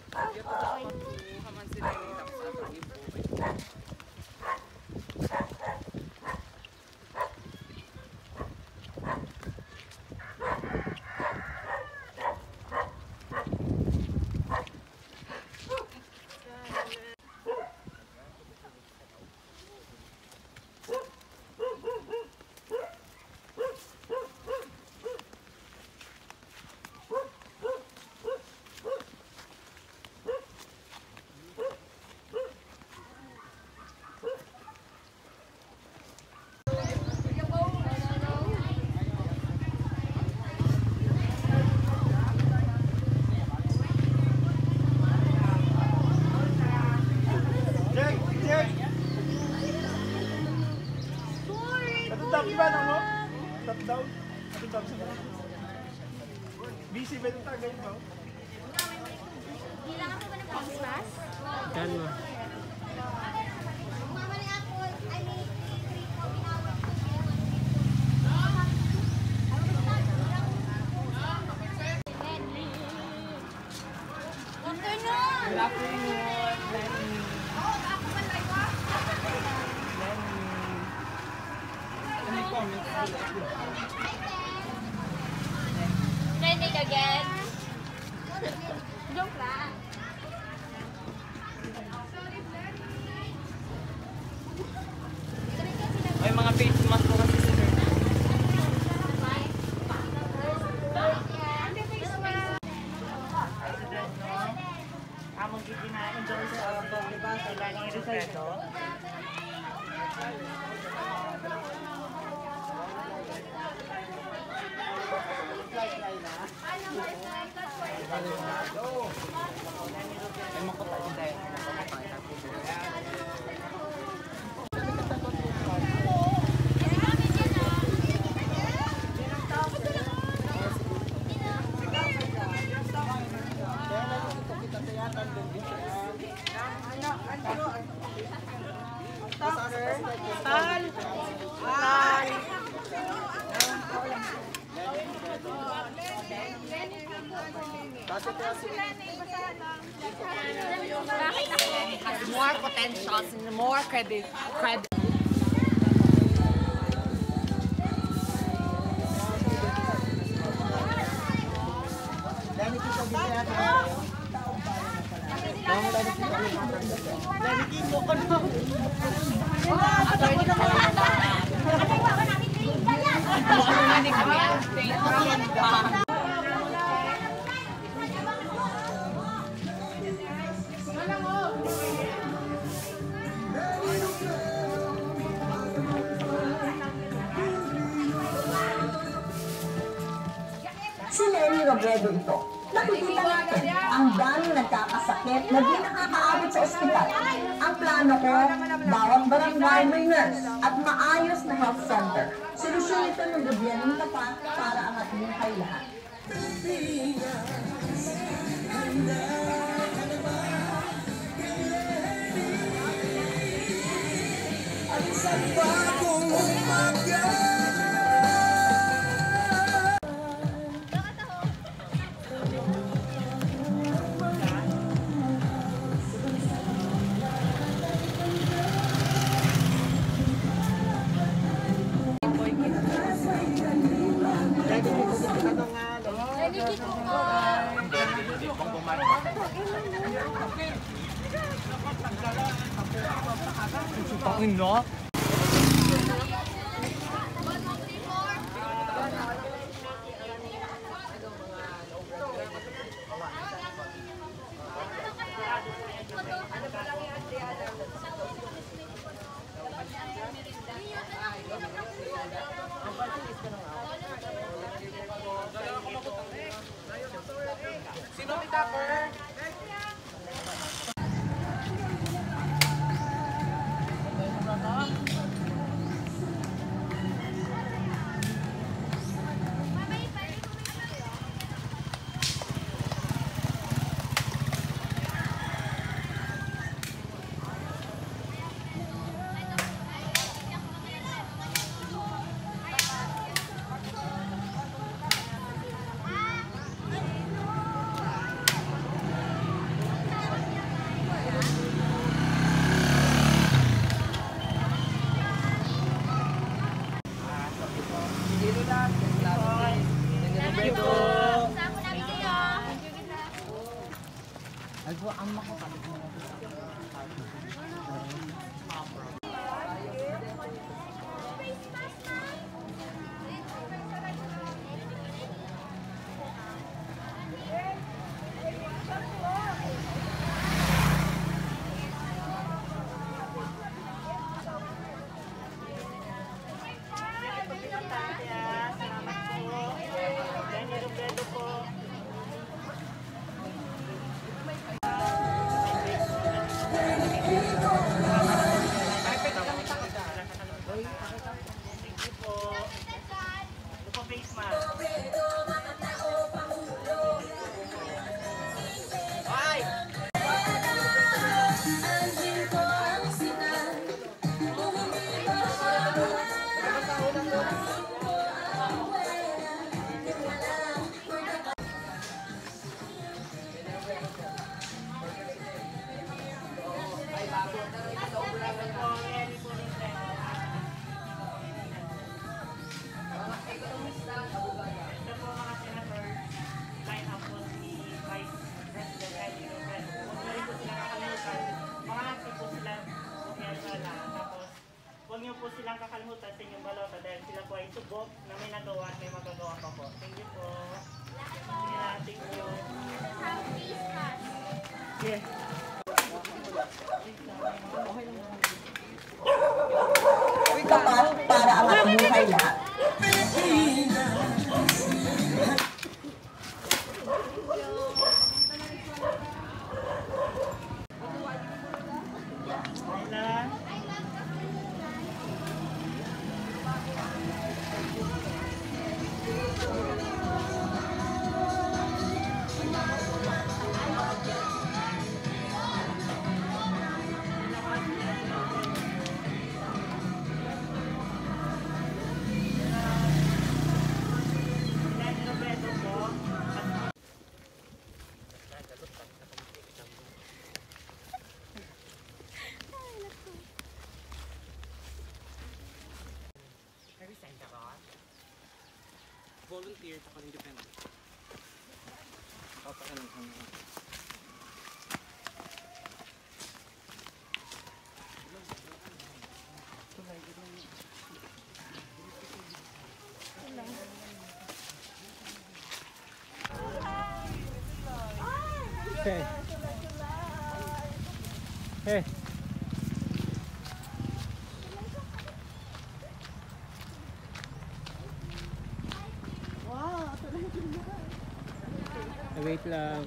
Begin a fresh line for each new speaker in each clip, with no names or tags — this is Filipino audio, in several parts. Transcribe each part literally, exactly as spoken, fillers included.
Busy ba itong tagay mo?
Kailangan mo ba ng face mask?
Yan mo.
Good afternoon! Oo, ako ba live ah? Trending again. Joke lang.
Ay, mga face mask ko kasi sir. Among gina-enjoy sa abang, di ba? Sa laging respeto. Tal! Tal! More potentials and more credit. credit.
Si Lenny Robredo ito. Nakikita natin ang daming nagkakasakit na di nakakaabot sa ospital. Ang plano ko, bawat barangay may nurse at maayos na health center. Solusyon ito ng gobyernong tapat para angat buhay lahat.
Sa bagong umaga.
Pangin, no?
Sino ni Dapper?
Ano?
Albo ang makakabit mo na sa
huwag niyo po silang kakalimutan sa inyong balota dahil sila po ay subok na may nagawa at may magagawa pa po. Thank you po. Yeah, thank you. Yeah.
Tapat para ang mabuhay lahat.
Volunteer ako independent. Papaalam kami.
Hey. Hey. Wait lang.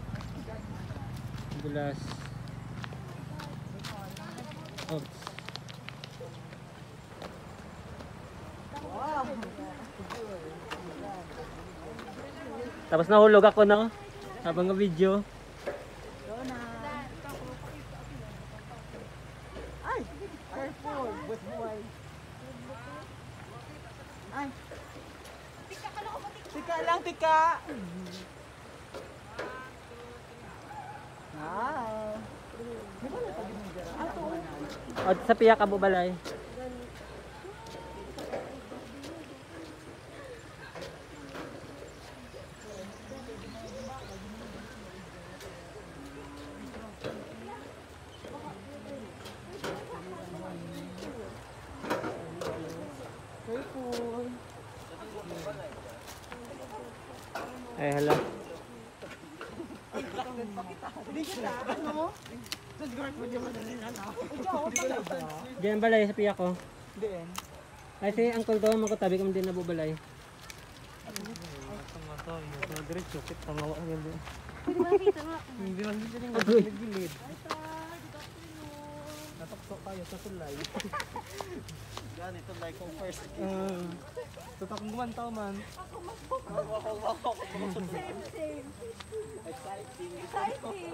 Dulas. Oops. Tapos nahulog ako, no? Habang ng video.
Ay! Careful! Bus buhay! Ay! Tika lang, tika! Ah!
O, sa piyak ka balay. Eh, hello. Diyan balay sa piyak ko.
Diyan.
Ay, si Uncle doon, magkatabi kami din nabubalay.
Hindi lang dito yung gilid-gilid. Natakso kayo sa tulay. Ganito like kung first kiss. Uh, Tutak mo man tao man. Ako mag-book. Ako, ako, ako. Exciting. Exciting.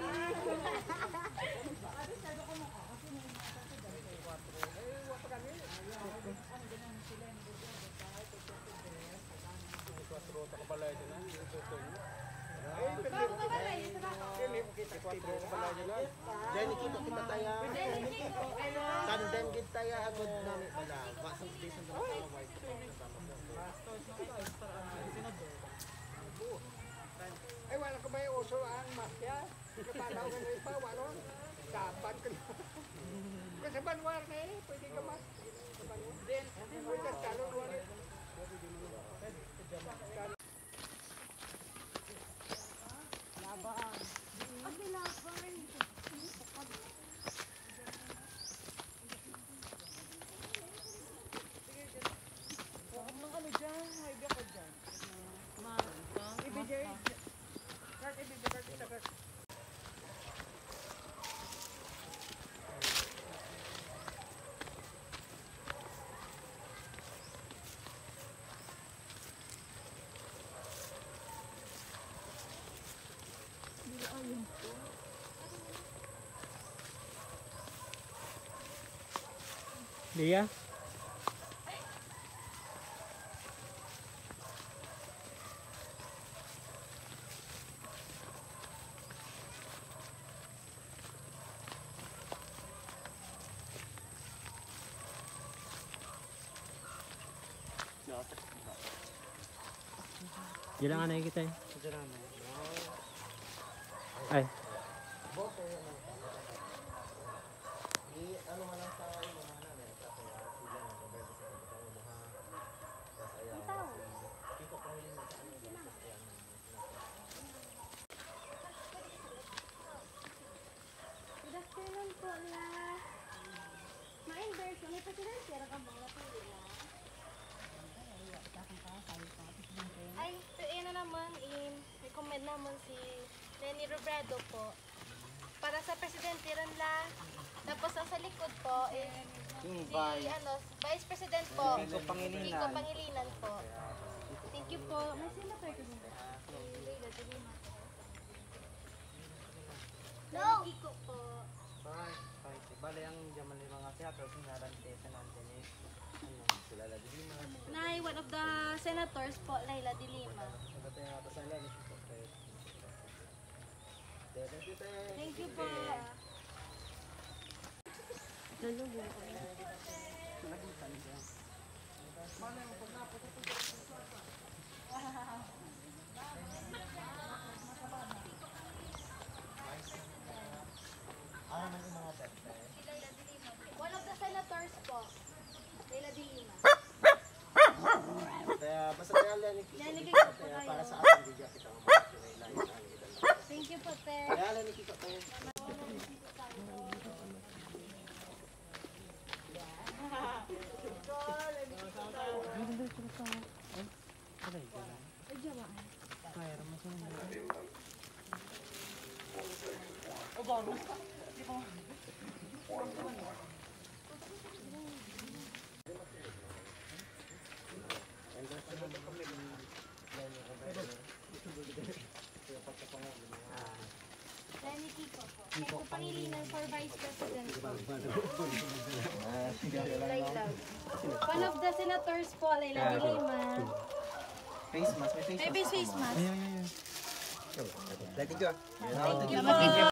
Jenny kita kita taya. Tandem kita taya agad nani pala. Basang station sa mga ay wala ka ba yung uso ang masya?
Kapalaw ka na ipaw, ano? Dapat ka na. Kasi sa banwar na eh, pwede ka mas. Sa banwar. Then, pwede ka kalon war.
Lia? Diyan lang anay kita eh. Ay.
Good afternoon po na. Ma-endorse, may presidente, ka bang napili na? Ay, yun na naman, i-recommend naman si Lenny Robredo po. Para sa presidente rin la. Tapos ang sa likod po, eh, si ano, Vice President po,
Kiko Pangilinan.
Kiko Pangilinan po. Thank you po. May senator ka din ba? Si Leila de Lima. No! Kiko po.
Ay, ay, bale ang jaman ni mga teatro sinaran te sanante ni ano sila la di lima.
Nay, one of the senators po, Leila de Lima.
Sabi nga pa sila ni Kiko te. Thank you te.
Thank you po. One of the senators po, Leila de Lima.
Kaya basta kaya lang ni Kiko.
Yan, Kiko po
Kaya
tayo.
para sa atin di kita ko mga
Thank you po, te.
kaya lang ni Kiko tayo.
Lenny Kiko po. Kiko Pangilinan for Vice President po. Leila. One of the senators po, Leila de Lima.
Face mask, may face
May face face mask.
Thank you.
Thank you po.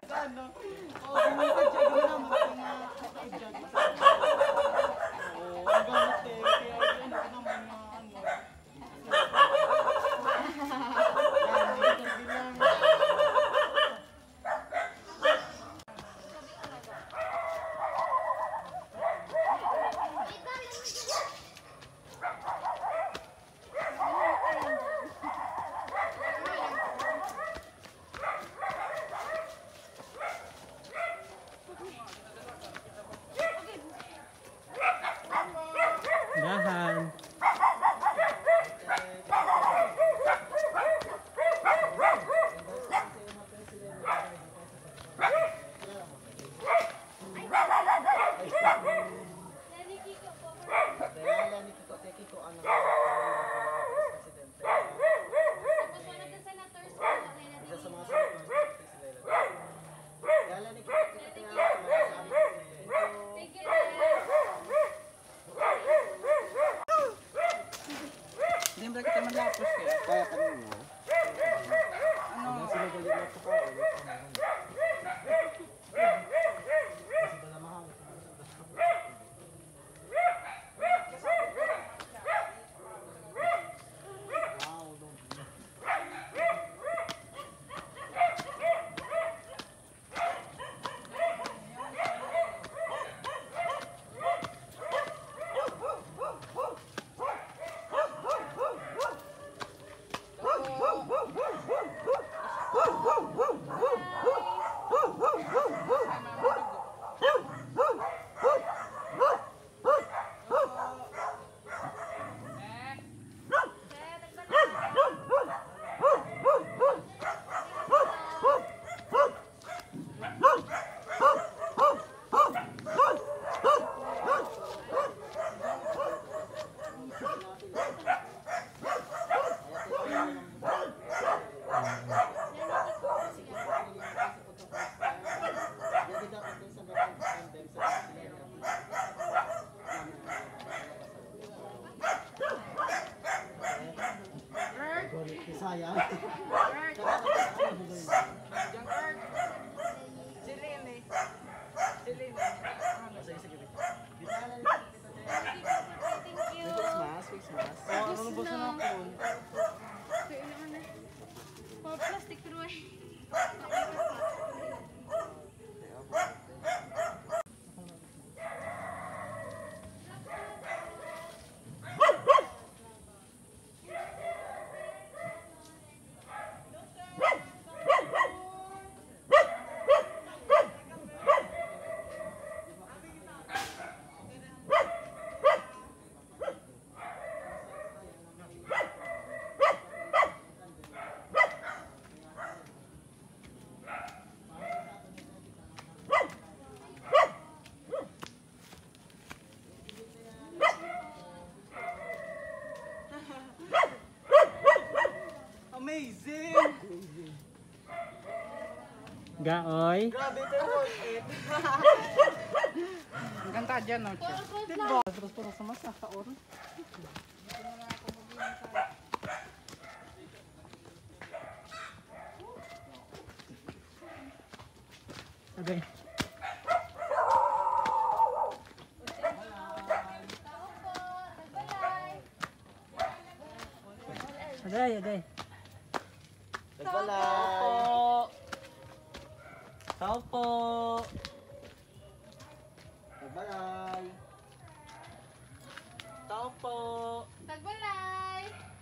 Gaoy.
Grabe ito yung worth it.
Ang ganda dyan, no?
Diba? Terus terus sama sa kaon. Okay. Aday, aday.
Nagbalay.
Tao po.
Nagbalay.
Tao po.
Tagbalay!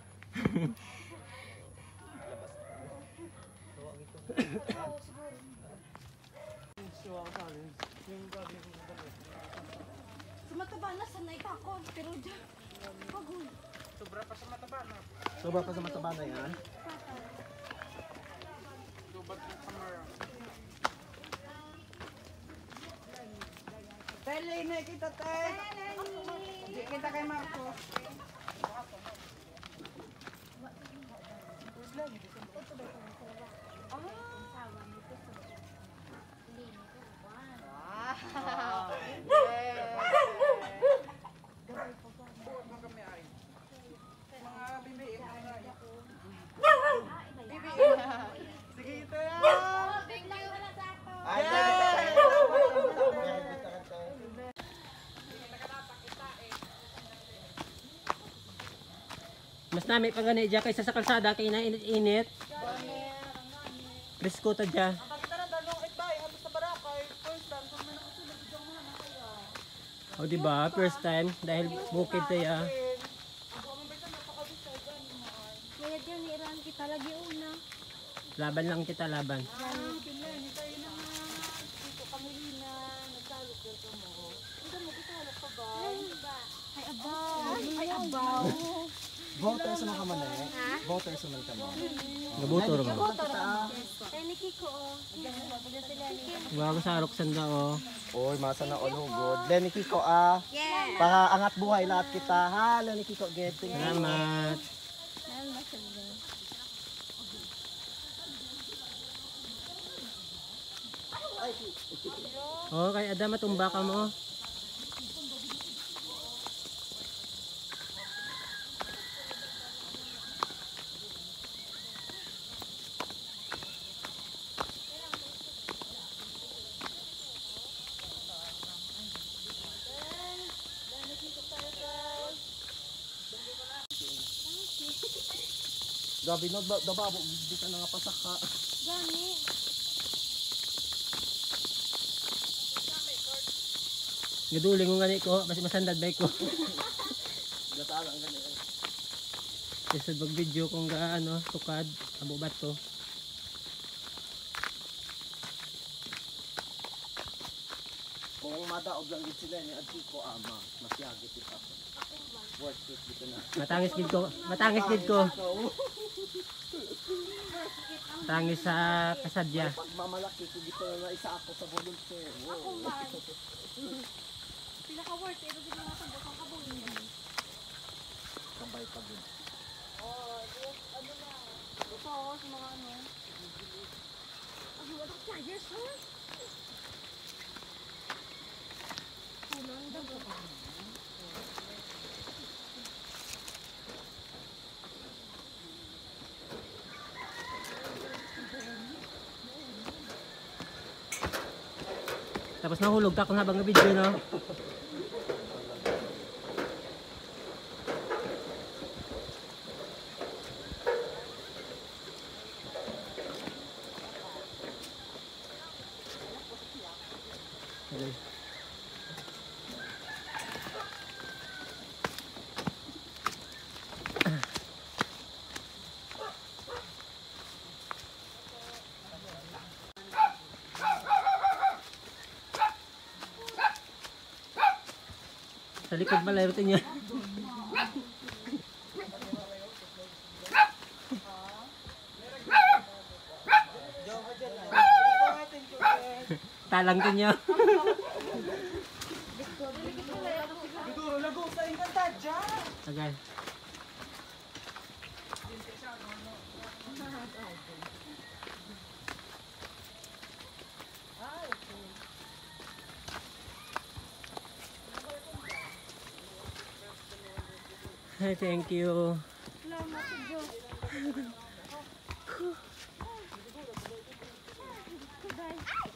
Sumataba na, sanay ka ako. Pero dyan, pagod.
Sobra pa sa mataba, no?
Sobra pa sa mataba na yan.
Lubat ng kamara.
Pele na kita tay. Di kita kay Marcos.
Sige ito yan.
Thank you.
Ay,
Mas nami pa gani dya kaysa sa kalsada kay nainit-init. Presko ta dya. O oh, diba? First time dahil bukid tayo.
Kaya dyan, niran kita lagi una.
Laban lang kita, laban.
Ay, abaw. Ay, abaw.
voter sa mga kaman eh. Voter sa mga kaman.
Gabutor mo.
Ay, Nikiko, oh.
Gawa sa arok sanda o.
Oy, masa na all good. Lenny Kiko ah.
Yeah.
Para angat buhay lahat kita. Ha, Lenny Kiko getting.
Salamat. Oh, kay Adam matumba ka mo.
Gabi no, dababo di ka na nga pasaka.
Gani.
Gaduling mo gani ko, basi masandad bay ko.
Gatala ang ganito.
Isod bag video kung gaano tukad abo bato.
Kung madaog lang gid sila ni adto ko ama, masyagit ita. Worth it dito na.
Matangis gid ko, matangis gid ko. Tangis sa kasadya.
Pag mamalaki ko dito na isa ako sa volunteer.
Ako man. Pinaka-worth, pero di mga sabot ang kabulin.
Kambay pa din.
Oh, ano na. Ito, sa mga ano. Ano, ano, flyers, ha? Kulang, dago.
Tapos nahulog ka kung habang video no. Sa likod malayo niya. Talang ko niya.
Duro lago sa ingkanta dyan.
Agay. Ay, thank you.
Salamat sa Diyos. Bye.